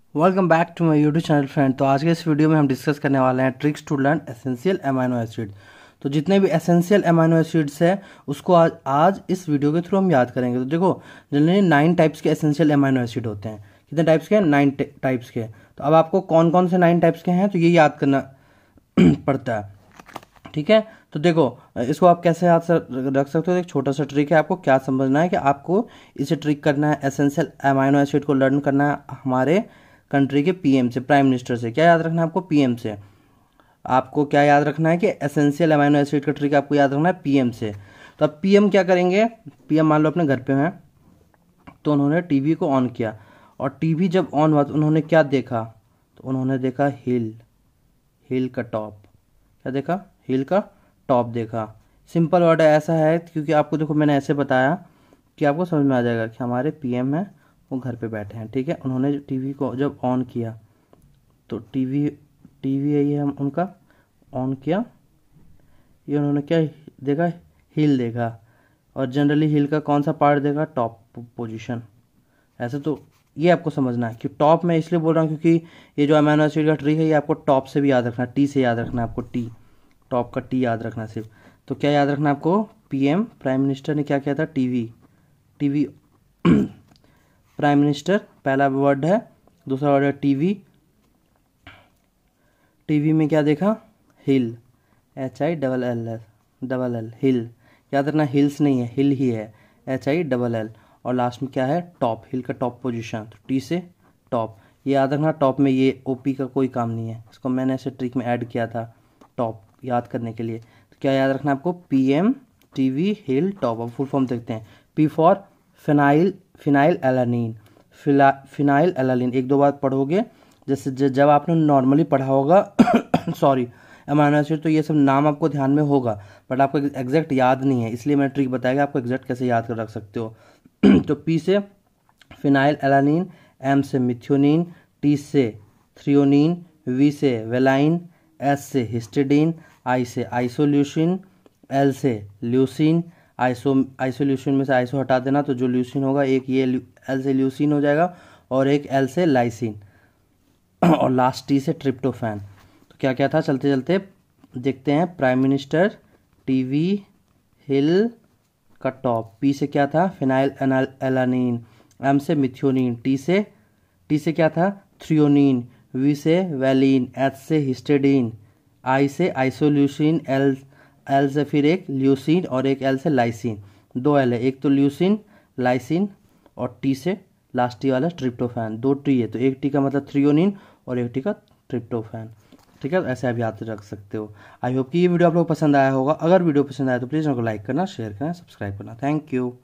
Welcome back to my YouTube channel friend. तो आज के इस वीडियो में हम डिस्कस करने वाले हैं tricks to learn essential amino acid. तो जितने भी एसेंशियल अमाइनो एसिड्स है उसको आज इस वीडियो के थ्रू हम याद करेंगे। तो देखो, जनरली 9 टाइप्स के एसेंशियल अमाइनो एसिड होते हैं। कितने टाइप्स के हैं? 9 टाइप्स के। तो अब आपको कौन कौन से 9 टाइप्स के हैं तो ये याद करना पड़ता है, ठीक है। तो देखो, इसको आप कैसे याद रख सकते हो। एक छोटा सा ट्रिक है, आपको क्या समझना है कि आपको इसे ट्रिक करना है, एसेंशियल अमाइनो एसिड को लर्न करना है हमारे कंट्री के पीएम से, प्राइम मिनिस्टर से। क्या याद रखना है आपको? पीएम से। आपको क्या याद रखना है कि एसेंशियल अमाइनो एसिड का ट्रिक आपको याद रखना है पीएम से। तो अब पीएम क्या करेंगे? पीएम मान लो अपने घर पे हैं, तो उन्होंने टीवी को ऑन किया, और टीवी जब ऑन हुआ तो उन्होंने क्या देखा? तो उन्होंने देखा हिल, हिल का टॉप। क्या देखा? हिल का टॉप देखा। सिंपल वर्ड है, ऐसा है क्योंकि आपको देखो मैंने ऐसे बताया कि आपको समझ में आ जाएगा कि हमारे पीएम है, वो घर पे बैठे हैं, ठीक है। उन्होंने टीवी को जब ऑन किया तो टीवी टीवी है ये, हम उनका ऑन किया, ये उन्होंने क्या देखा? हिल देखा। और जनरली हिल का कौन सा पार्ट देखा? Top position. ऐसे तो ये आपको समझना है कि टॉप में इसलिए बोल रहा हूँ क्योंकि ये जो अमीनो एसिड का ट्रिक है ये आपको टॉप से भी याद रखना है, टी से याद रखना है आपको, टी, टॉप का टी याद रखना सिर्फ। तो क्या याद रखना है आपको? पीएम, प्राइम मिनिस्टर ने क्या किया था? टीवी, टीवी प्राइम मिनिस्टर पहला वर्ड है, दूसरा वर्ड है टीवी। टीवी में क्या देखा? हिल, HILL, हिल। याद रखना, हिल्स नहीं है, हिल ही है, HILL। और लास्ट में क्या है? टॉप, हिल का टॉप पोजीशन, तो टी से टॉप। ये याद रखना, टॉप में ये ओपी का कोई काम नहीं है, इसको मैंने ऐसे ट्रिक में ऐड किया था टॉप याद करने के लिए। तो क्या याद रखना आपको? PM, TV, hill, top. अब फुल फॉर्म देखते हैं। P for phenylalanine, phenylalanine. एक दो बार पढ़ोगे, जैसे जब आपने नॉर्मली पढ़ा होगा सॉरी, अमीनो एसिड, तो ये सब नाम आपको ध्यान में होगा, बट आपको एग्जैक्ट याद नहीं है, इसलिए मैंने ट्रिक बताया कि आपको एग्जैक्ट कैसे याद कर रख सकते हो। तो पी से फिनाइल एलानीन, एम से मिथ्योनीन, टी से थ्रियोनीन, वी से वेलाइन, एस से हिस्टिडीन, आई से आइसोल्यूसिन, एल से ल्यूसिन। आइसोल्यूसिन में से आइसो हटा देना तो जो ल्यूसिन होगा, एक ये एल से ल्यूसिन हो जाएगा और एक एल से लाइसिन, और लास्ट टी से ट्रिप्टोफैन। तो क्या क्या था, चलते चलते देखते हैं। प्राइम मिनिस्टर, टीवी, हिल का टॉप। पी से क्या था? Phenyl alanine. एम से मिथ्योनीन। टी से क्या था? थ्रियोनीन। वी से वैलीन। एच से हिस्टेडीन। आई से आइसोल्यूसिन। एल से फिर एक ल्यूसिन और एक एल से लाइसिन। दो एल है, एक तो ल्यूसिन, लाइसिन, और टी से लास्ट टी वाला ट्रिप्टोफैन। दो टी है तो एक टी का मतलब थ्रियोनिन और एक टी का ट्रिप्टोफैन, ठीक है। ऐसे आप याद रख सकते हो। आई होप कि ये वीडियो आप लोग को पसंद आया होगा। अगर वीडियो पसंद आया तो प्लीज़ उनको लाइक करना, शेयर करना, सब्सक्राइब करना। Thank you.